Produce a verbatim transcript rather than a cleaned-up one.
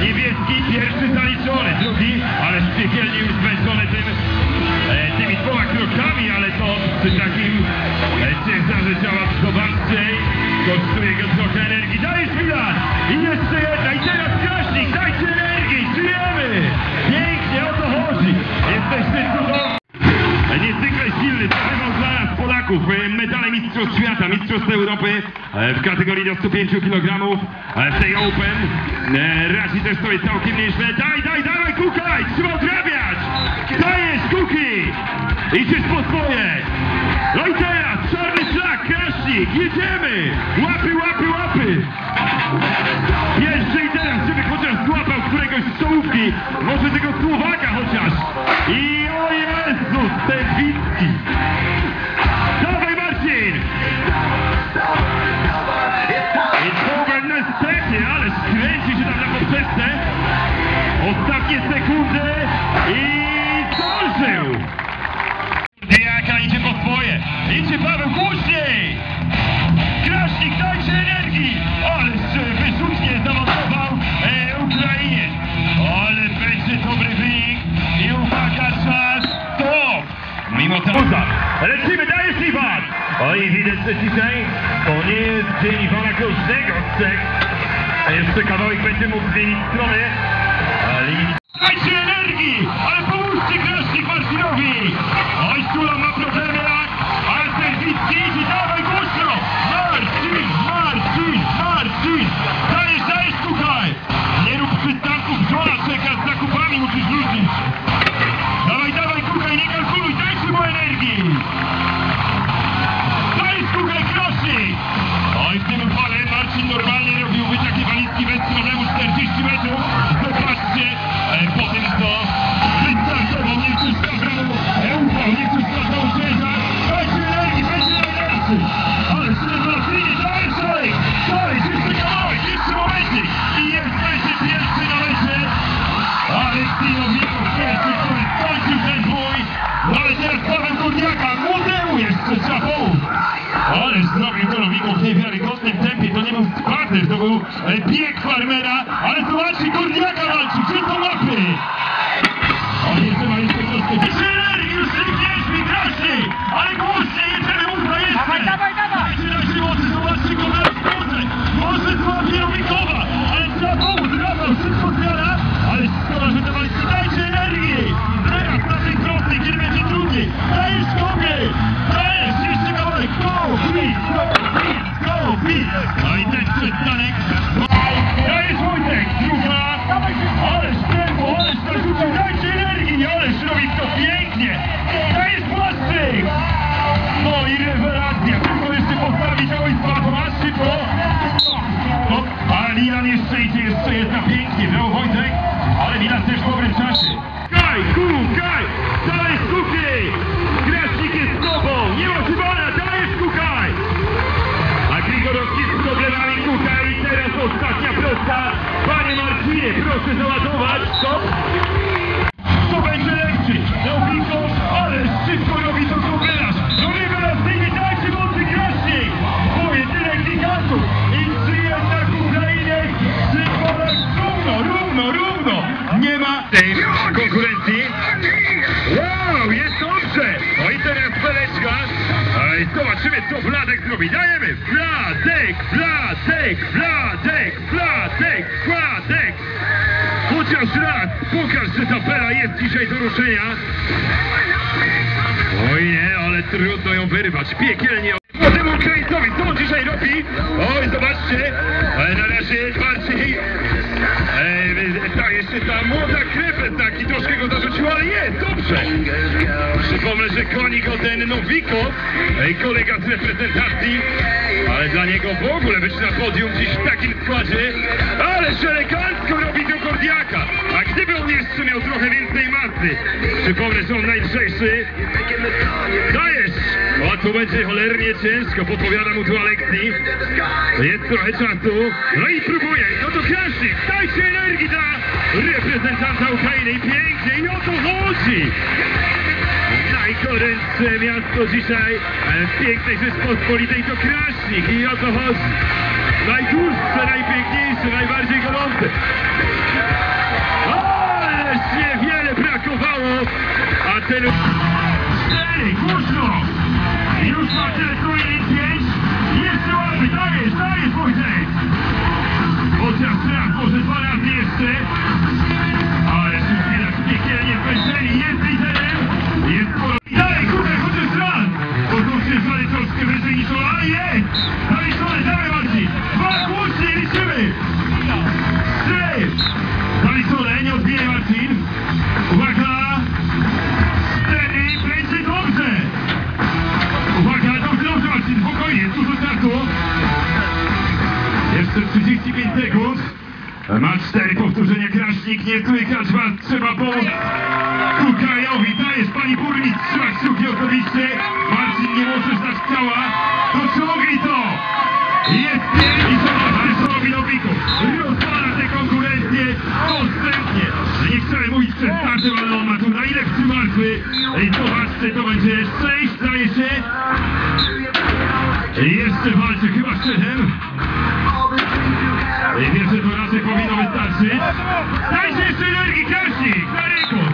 niebieski, pierwszy zaliczony, drugi, ale piekielnie już zmęczony tym, e, tymi dwoma krokami, ale to przy takim e, ciężarze ciała zobaczcie, kosztuje go trochę energii. Dajesz Milan! I jeszcze jedna, i teraz Kraśnik, dajcie energii, czujemy! Pięknie, o to chodzi! Jesteście cudowni! Niezwykle silny, zabywał dla nas Polaków medale Mistrzostw Świata, Mistrzostw Europy w kategorii do stu pięciu kilogramów w tej Open. Radzi też sobie całkiem nieźle. Daj, daj, dawaj Kukaj, trzeba odrabiać! Dajesz Kuki! Idziesz po swoje! No i teraz czarny szlak, Kraśnik, jedziemy! Łapy, łapy, łapy! Jeszcze i teraz, żeby chociaż złapał któregoś z czołówki, może tego Słowaka chociaż! I o Jezus, Stępicki! Dawaj Marcin! It's over niestety, ale skręci się tam na poprzeczce. Ostatnie sekundy i zdążył! Jaka idzie po swoje! Idzie Paweł głośniej! Kraśnik, dajcie energii! Ależ wyrzutnie zamontował e, Ukrainiec! Ale będzie dobry wynik i uwaga, czas, stop! Mimo to... Lecimy, dajesz Iwan! Oj, widać, że dzisiaj to nie jest dzień Iwana Groźnego z Czech. A jeszcze kawałek będzie mógł zmienić stronę. Ale... Dajcie energii! Ale pomóżcie Kraśnik Marcinowi! Oj, Sula ma problemy, ale Stępicki idzie, dawaj głośno! Marcin, Marcin, Marcin! Dajesz, dajesz, słuchaj! Nie rób przystanków, żona czeka z zakupami, musisz wrócić! Dawaj, dawaj, Kukaj, nie kalkuluj, dajcie mu energii! Dajesz, Kukaj, Kraśnik! Oj, w tym upale Marcin normalnie robiłby takie walizki bez problemu czterdzieści metrów. Zobaczcie, e, po tym co wystartował, nie przeszkadzał mu, e, ufał, nie przeszkadzał ciężar. Dajcie energii, będzie najlepszy! Ale rewelacyjnie, dajesz, dajesz! Dajesz, jeszcze kawałek, jeszcze momencik! I jest będzie pierwszy na mecie! Ale Stinowików pierwszy, który skończył ten bój! No ale teraz Paweł Górniaka, młodemu jeszcze trzeba pomóc! Ależ zrobił to Nowikow w niewiarygodnym tempie, to nie był spacer, to był e, bieg farmera, ale zobaczcie, Górniaka walczy, gdzie to łapy? O, jeszcze ma jeszcze troszkę więcej energii, już nie mi Kraśnik, ale głośniej, jedziemy, ultra jeszcze! Dawaj, dawaj, dawaj! Dajcie na siłocy, zobaczcie go na skórze, może złapie Nowikowa, ale trzeba pomóc, Rafał, szybko zmiana, ale szkoda, że te walki, dajcie energii! Teraz na tej prostej, kiedy będzie trudniej, dajesz kobię, dajesz, jeszcze kawałek, go, beat, go, beat, go, beat! No i ten przystanek, dajesz Wojtek, druga, ależ tempo, ależ narzucił, dajcie energii, ależ robi to pięknie, dajesz Błaszczyk! No i rewelacja, tylko jeszcze postawić oj spadł, masz szybko, no, a Milan jeszcze idzie, jeszcze jedna pięknie, brawo Wojtek, ale Milan też w dobrym czasie. Kaj, Kukaj, dajesz Kuki! Kraśnik jest z tobą, nie ma Iwana, dajesz Kukaj! A Grigorowski z problemami Kukaj i teraz ostatnia prosta. Panie Marcinie, proszę załadować, stop! To będzie lepszy, Nowikow, ale szybko robi to kombinasz. No rewelacyjnie, dajcie mocy Kraśnik! Pojedynek gigantów i czy jednak Ukrainiec, czy Polak równo, równo, równo! Nie ma tej konkurencji. Wow, jest dobrze! No i teraz Peleczka. Oj, zobaczymy, co Wladek zrobi. Dajemy! Wladek, Wladek, Wladek, Wladek, Wladek! Chociaż raz pokaż, że ta Pela jest dzisiaj do ruszenia. Oj nie, ale trudno ją wyrwać. Piekielnie. Młodemu Ukraińcowi, co on dzisiaj robi? Oj, zobaczcie. Ale na razie bardziej... Ej, ta, jeszcze ta młoda krew taki troszkę go zarzuciła, ale jest, dobrze! Przypomnę, że goni go ten Nowikow, ej, kolega z reprezentacji, ale dla niego w ogóle być na podium dziś w takim składzie, ależ elegancko robi do Gordiaka, a gdyby on jeszcze miał trochę więcej masy, przypomnę, że on najlżejszy, dajesz! O, tu będzie cholernie ciężko, podpowiada mu tu Aleksji, jest trochę czasu, no i próbuje, no to Kraśnik, dajcie energii dla reprezentanta Ukrainy i pięknie, i o to chodzi! Najgorętsze miasto dzisiaj w pięknej Rzeczpospolitej to Kraśnik i o to chodzi. Najdłuższe, najpiękniejsze, najbardziej gorące. Ależ niewiele brakowało, a ten... Cztery, głośno! Już ma trójki pięć. Jeszcze łapy, dajesz, dajesz, Wojtek! Chociaż teraz, może dwa razy jeszcze. Ale tu widać piekielnie zmęczeni. Jest liderem, jest polo... Dalej, kurde, chociaż raz! Bo tu przyjrzali troszkę wyżej niż to, ale jest! Daj stole, dawaj Marcin! Dwa, głośniej, liczymy! Trzy! Daj stole, nie odbijaj Marcin! Uwaga! Cztery, będzie dobrze! Uwaga, dobrze, dobrze Marcin, spokojnie, dużo czasu! Jeszcze trzydzieści pięć sekund. Ma cztery powtórzenia, Kraśnik, nie słychać was, trzeba pomóc Kukajowi. Dajesz, pani burmistrz, trzymać kciuki osobiście. Marcin, nie możesz dać ciała. Dociągnij to! Jest pięć i zobacz, co robi Nowików. Rozpala tę konkurencję konstantnie. Nie chciałem mówić przed startem, ale on ma tu najlepszy martwy. I zobaczcie, to będzie sześć, zdaje się. Jeszcze walczy chyba z Czechem. I pierwsze to raczej powinno wystarczyć. Dajcie jeszcze energii, Kraśnik! Na ręku!